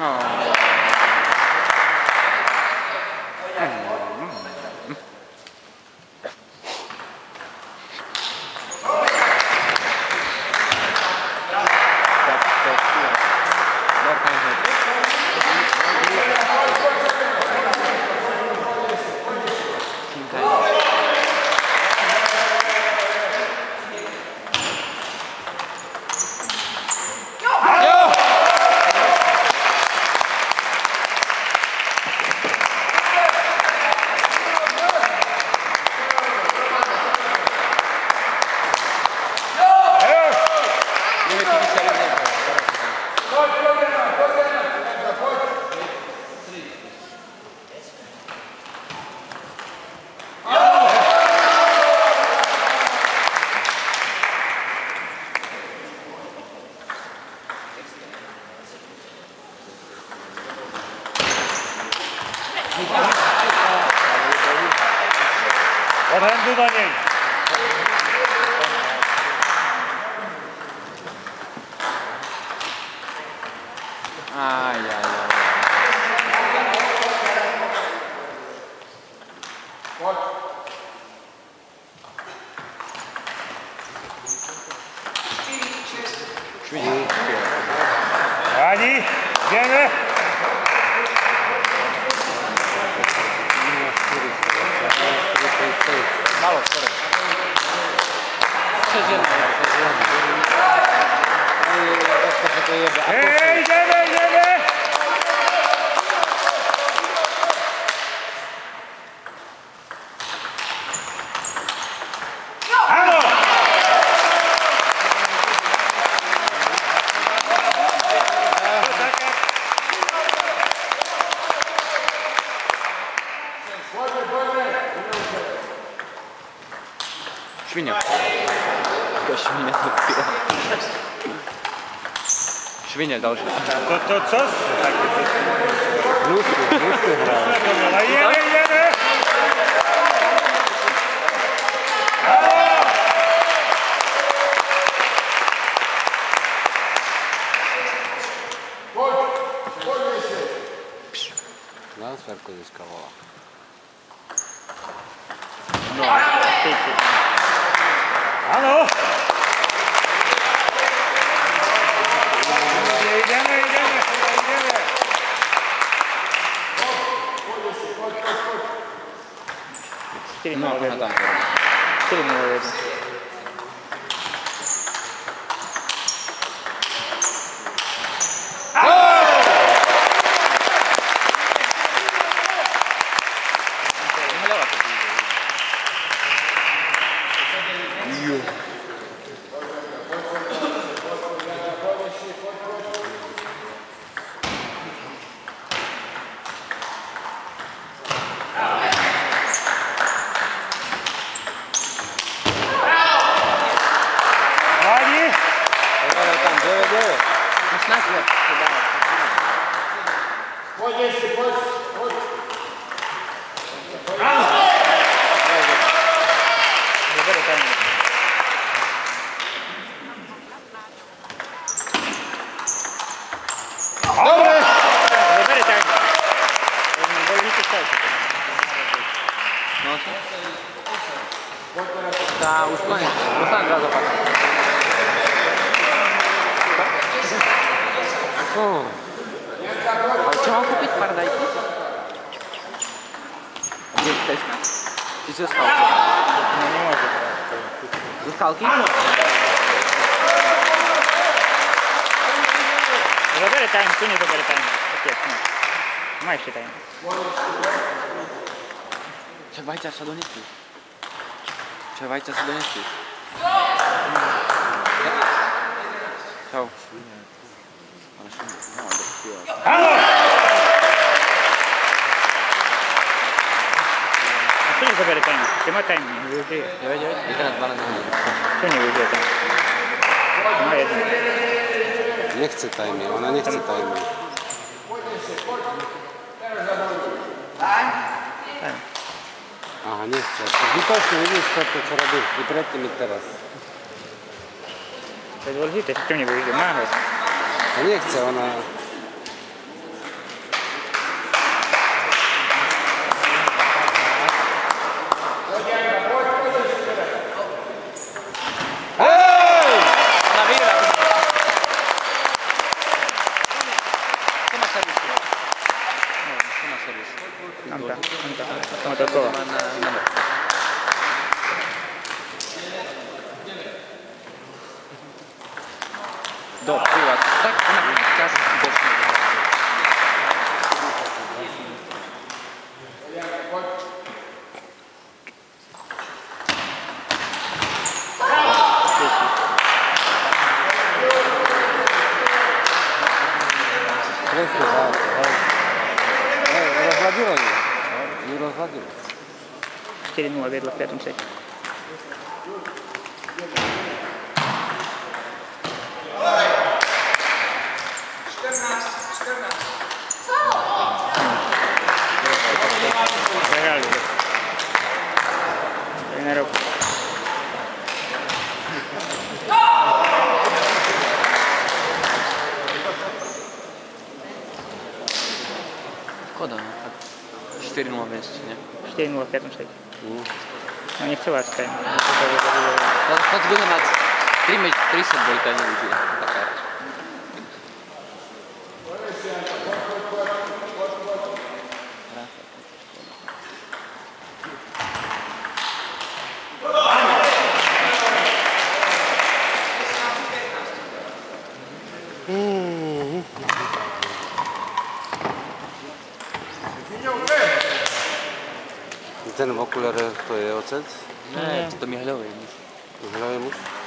Odhędu do niej. Ani, idziemy. Mało, sorry. Przeziemne. Idziemy, idziemy. Halo! Świnia. To świnia dopiero. Świnia dalsze. To co? Lusty grają. Jedziemy! Transferku zyskała. Halo! Idziemy. No, tam. Tyle miło jedno. Da, już koniec. Dostałem raz zapas. Ale trzeba kupić paradajki? Gdzie jesteśmy? Czy ze skałki? No nie może. Ze skałki? Zabieraj time, tu nie zabieraj time. Tak jest, no. Ma jeszcze time. Przewajca sadonicy. Przewajca sadonicy. Co? Halo! Tu nie zabieraj time. Ty ma time, nie użyje. Nie będzie? I teraz 2 razy. Tu nie użyje time. Ma jeden. Nie chce tajmie, ona nie chce tajmie. Aha, nie chce. Widocznie widzisz co robi i predtem i teraz. To jest dôležité, v čom nebude, má ho. A nie chce, ona... Anta. Mau toko. Do, privat. Tak, onak čas bočný. Presne, rozhľadilo ju. Ju rozhľadilo. 4-0 viedla v 5. sete. Prehrali. To je na rok. Škoda, no. 4-0 viesť, ne? 4-0 v 5. sete. No nechcela si tajme. Hoď bude mať 3 set boli tajne užije. Ten v okuliare to je ocec? Ne, to mi hľový muž. Hľavý muž?